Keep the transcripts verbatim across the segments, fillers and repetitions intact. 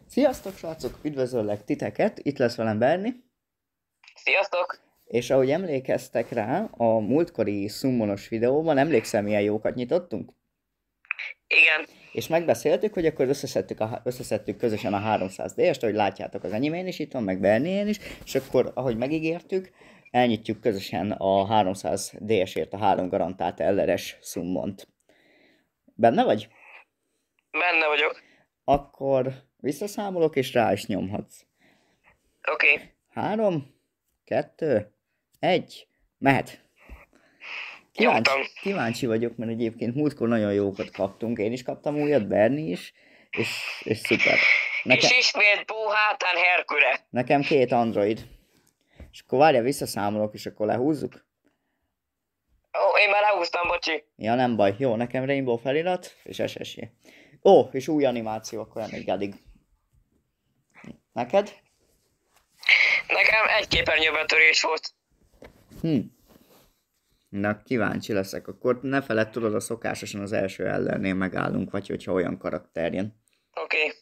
Sziasztok, srácok! Üdvözöllek titeket! Itt lesz velem Berni. Sziasztok! És ahogy emlékeztek rá, a múltkori szummonos videóban, emlékszel, milyen jókat nyitottunk? Igen. És megbeszéltük, hogy akkor összeszedtük, a, összeszedtük közösen a háromszáz dé-est, ahogy látjátok, az enyémén is itt van, meg Bernién is, és akkor, ahogy megígértük, elnyitjuk közösen a háromszáz dé-esért a három garantált el er-es szummont. Benne vagy? Benne vagyok. Akkor visszaszámolok, és rá is nyomhatsz. Oké. Okay. Három, kettő, egy, mehet! Kíváncsi, kíváncsi vagyok, mert egyébként múltkor nagyon jókat kaptunk. Én is kaptam újat, Berni is, és, és szuper. Nekem, és ismét Bóhátán Herküle. Nekem két Android. És akkor várja, visszaszámolok, és akkor lehúzzuk. Ó, én már lehúztam, bocsi. Ja, nem baj. Jó, nekem Rainbow felirat, és es es jé. Ó, és új animáció, akkor elmegy addig. Neked? Nekem egy képernyőbetörés volt. Hm. Na, kíváncsi leszek. Akkor ne feledd, tudod, a szokásosan az első ellennél megállunk, vagy hogyha olyan karakter jön. Oké. Okay.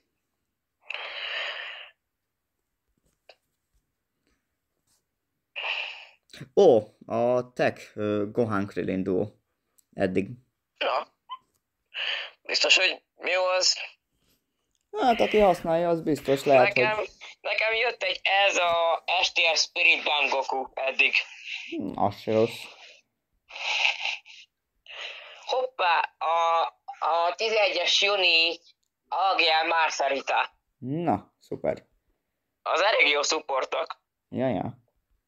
Ó, a Tech uh, Gohan Krillin Duo. Eddig. Na. Biztos, hogy jó az. Hát, aki használja, az biztos lehet, nekem, hogy... Nekem jött egy ez a es té es Spirit Bomb Goku eddig. Hm, az se rossz. Hoppá, a, a tizenegyes juni á gé el Marcelita. Na, szuper. Az elég jó szupportok. Ja, ja.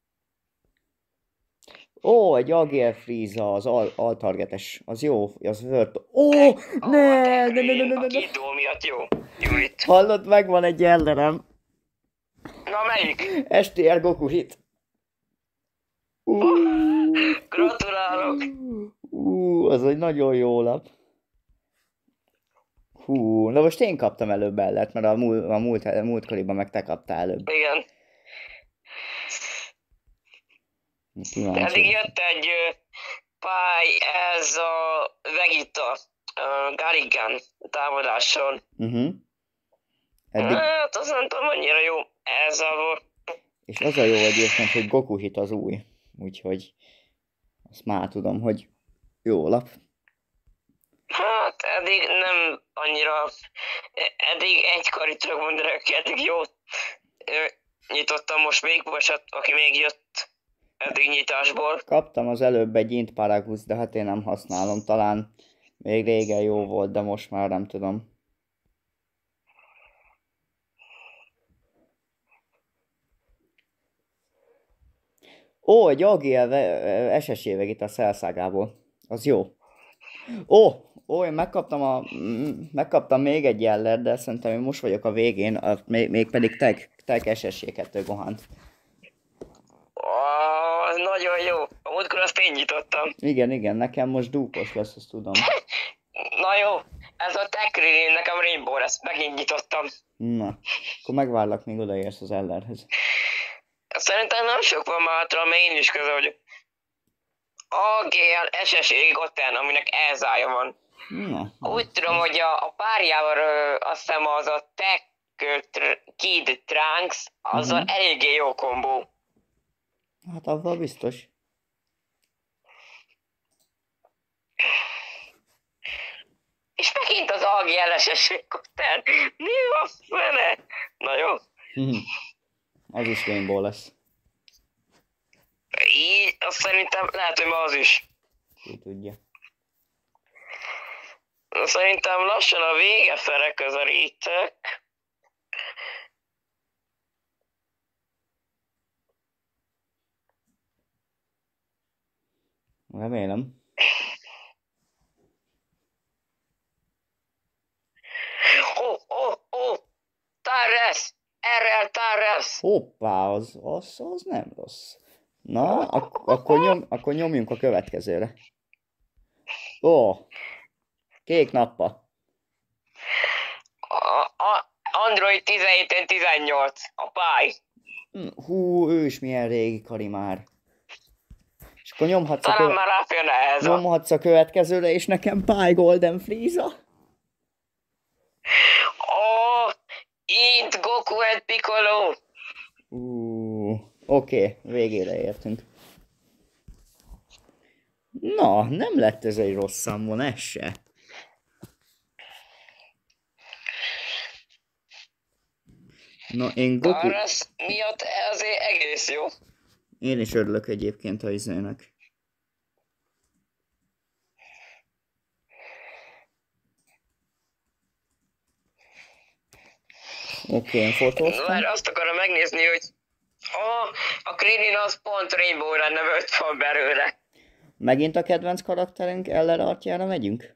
Ó, egy á gé el Frieza, az al- altargetes, az jó, az Word. Ó, ne, ne, ne, ne, ne, ne, A két dó miatt jó. Jó itt. Hallod, megvan egy ellerem. Na, melyik? es té er Goku hit. Uh, Gratulálok! Ú, az egy nagyon jó lap. Hú, na most én kaptam előbb ellert, mert a, múl, a múlt, a múltkoriban meg te kaptál előbb. Igen. Kíváncsi. Eddig jött egy uh, pály, ez a Vegeta, uh, Garrigan támadáson. Uh-huh. Eddig... Hát, azt nem tudom, annyira jó ez a volt. És az a jó egyébként, hogy Goku hit az új. Úgyhogy azt már tudom, hogy jó lap. Hát eddig nem annyira, eddig egy karit tudok mondani, aki eddig jó nyitottam most még, vagy hát aki még jött eddig nyitásból. Kaptam az előbb egy Int Paragus, de hát én nem használom. Talán még régen jó volt, de most már nem tudom. Ó, egy á gé el es es jé itt a Cell-szágából. Az jó. Ó, ó, én megkaptam, a, megkaptam még egy jeller, de szerintem én most vagyok a végén, a, még, még pedig Tech, Tech es es jé kettő Gohant. Oh, az nagyon jó. A múltkor azt én nyitottam. Igen, igen, nekem most dúpos lesz, azt tudom. Na jó, ez a Tech Krillin, nekem Rainbow lesz, megint nyitottam. Na, akkor megvárlak, míg odaérsz az ellerhez. Szerintem nem sok van már hátra, mert én is közel vagyok. á gé el es es jé Goten, aminek elzája van. Na, úgy tudom, hogy a, a párjával ö, azt hiszem az a Tech tr- Kid Trunks, azzal uh-huh. eléggé jó kombó. Hát avval biztos. És megint az á gé el es es jé Goten. Mi a fene? Na jó. Az is Rainbow lesz. Így, azt szerintem lehet, hogy ma az is. Ki tudja. Szerintem lassan a vége fele közelítek. Remélem. Ó, ó, ó! Tarres! Erre Tarres! Hoppá, az, az, az nem rossz. Na, ak- akkor, nyom, akkor nyomjunk a következőre. Ó, kék nappa. A, a Android tizenhét tizennyolc, a pály. Hú, ő is milyen régi kari már. És akkor nyomhatsz a, Talán köve- már ráférne ehhez a... nyomhatsz a következőre, és nekem Pie Golden Frieza. Ó, Int Goku and Piccolo. Uh, Oké, okay, végére értünk. Na, nem lett ez egy rossz számon, ez se. Na, én Goku... Karasz miatt azért egész jó. Én is örülök egyébként a izének. Oké, okay, én fotóztam. Már azt akarom megnézni, hogy oh, a Krillin az pont Rainbow lenne, öt van belőle. Megint a kedvenc karakterünk Eller artjára megyünk?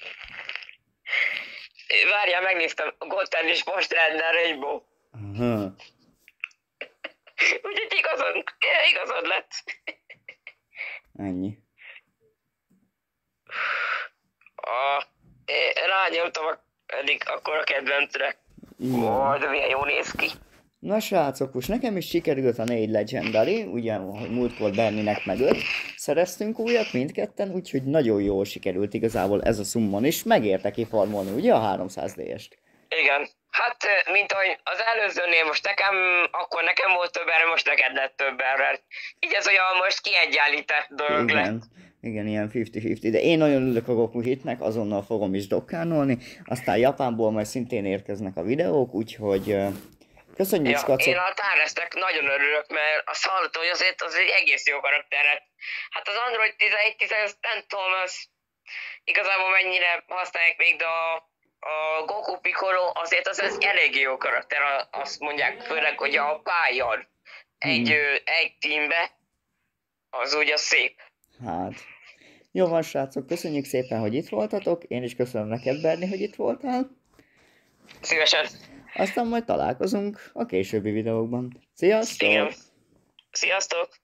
Várjál, megnéztem, a Goten is most lenne Rainbow. Aha. Úgyhogy igazad, igazad lett. Ennyi. A, rányomtam a, eddig akkor a kedvencre. Ó, de milyen jó néz ki. Na srácok, most nekem is sikerült a négy Legendary, ugye múltkor Berninek meg öt. Szereztünk újat mindketten, úgyhogy nagyon jól sikerült igazából ez a summon is. Megérte kifarmolni ugye a háromszáz dé-est. Igen. Hát, mint ahogy az előzőnél most nekem, akkor nekem volt több erre, most neked lett több erre. Így ez olyan most kiegyenlített dolog Igen. lett. Igen, ilyen ötven-ötven, de én nagyon örülök a Goku hitnek, azonnal fogom is dokkánolni. Aztán Japánból majd szintén érkeznek a videók, úgyhogy uh, köszönjük, Ja, Skacok. én a Táresznek nagyon örülök, mert azt hallottam, hogy azért az egy egész jó karakteret. Hát az Android tizenegy tíz, nem tudom, az igazából mennyire használják még, de a a Goku Piccolo azért az, az elég jó karakter, azt mondják főleg, hogy a pályon egy, hmm. egy teambe, az ugye szép. Hát, jó van srácok, köszönjük szépen, hogy itt voltatok, én is köszönöm neked Berni, hogy itt voltál. Szívesen. Aztán majd találkozunk a későbbi videókban. Sziasztok! Igen. Sziasztok!